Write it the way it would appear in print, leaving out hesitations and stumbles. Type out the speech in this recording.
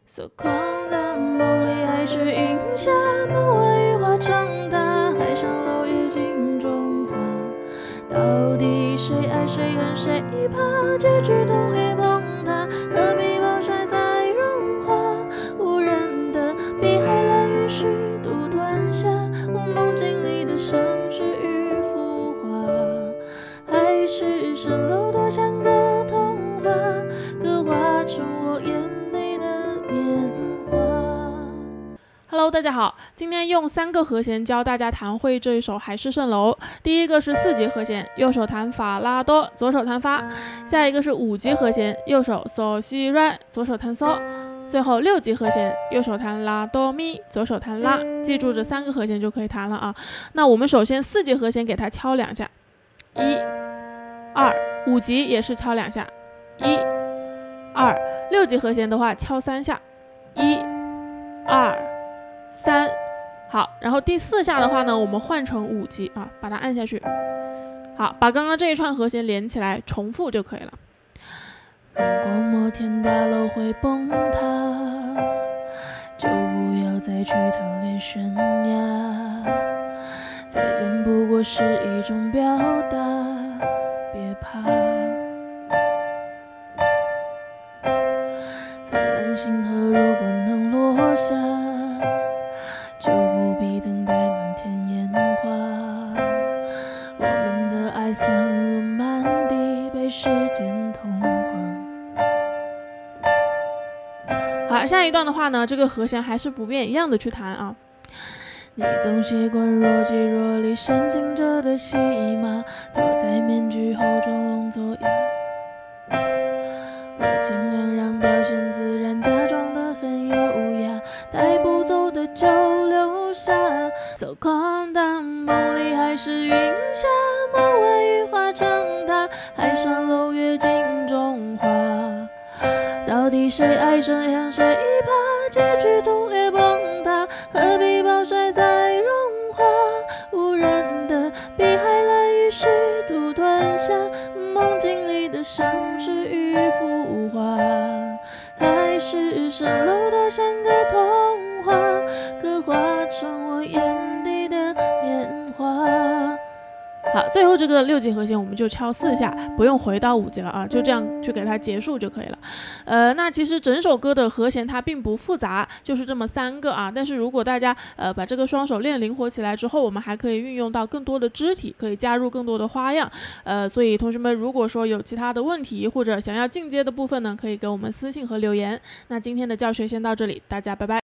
所空的梦里，还是云下梦外雨化成大海上楼已镜中花。到底谁爱谁恨谁怕？结局痛烈崩塌，何必暴晒在融化？无人的碧海蓝云虚度吞下，我梦境里的盛世与浮华，海市蜃楼多像个童话，刻画成我眼内的年华。Hello， 大家好，今天用3个和弦教大家弹会这一首《海市蜃楼》。第一个是4级和弦，右手弹法拉哆，左手弹发；下一个是5级和弦，右手嗦西软，左手弹嗦；最后6级和弦，右手弹拉哆咪，左手弹拉。记住这3个和弦就可以弹了啊。那我们首先4级和弦给它敲2下，1、2； 5级也是敲2下，1、2； 6级和弦的话敲3下，1、2、3。好，然后第4下的话呢，我们换成5级啊，把它按下去。好，把刚刚这一串和弦连起来，重复就可以了。如果摩天大楼会崩塌，就不要再去贪恋悬崖。再见不过是一种表达，别怕。灿烂星河如果能落下，就不必等待满天烟花。我们的爱散落满地，被时间同化。好，下一段的话呢，这个和弦还是不变，一样的去弹啊。你总习惯若即若离煽情者的戏码，躲在面具后装聋作哑。我尽量让表现自然，假装得很优雅，带不走的就留下。走空的梦里，还是云下梦外雨化成大海上楼月镜中花。到底谁爱谁恨谁怕？结局痛烈崩塌，何必暴晒在融化？无人的碧海蓝雨虚度吞下，梦境里的盛世与浮华，海市蜃楼多像个童话，刻画成我眼底的年华。好，最后这个6级和弦我们就敲4下，不用回到5级了啊，就这样去给它结束就可以了。那其实整首歌的和弦它并不复杂，就是这么3个啊。但是如果大家把这个双手练灵活起来之后，我们还可以运用到更多的肢体，可以加入更多的花样。所以同学们如果说有其他的问题或者想要进阶的部分呢，可以给我们私信和留言。那今天的教学先到这里，大家拜拜。